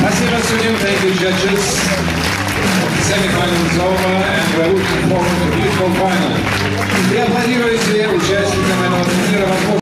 Спасибо судьям, thank you judges. The semi-final is over and we're looking forward to a beautiful final. И аплодируйте участникам этого турнира.